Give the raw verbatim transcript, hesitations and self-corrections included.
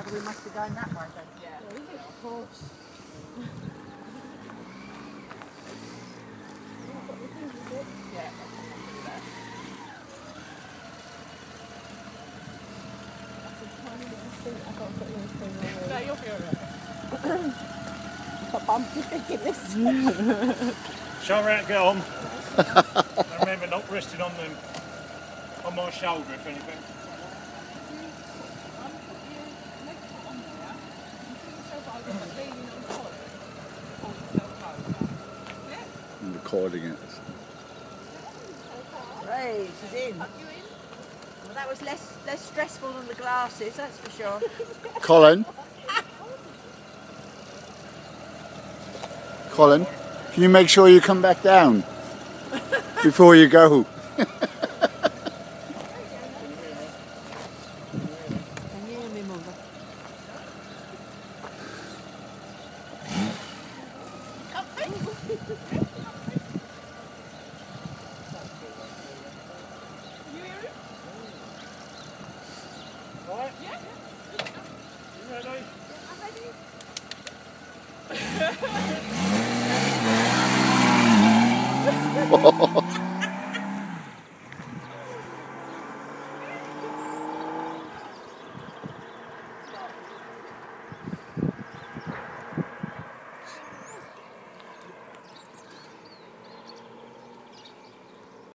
we must be going that way then. Yeah. Of course. Yeah. No, you'll be alright. I'm just thinking this. Show her how to get on. And remember, not resting on them, on my shoulder if anything. I'm recording it. Right, she's in. Well, that was less less stressful than the glasses, that's for sure. Colin? Colin, can you make sure you come back down before you go? Can you hear me, Mother? Right? Yeah. You ready? I'm ready.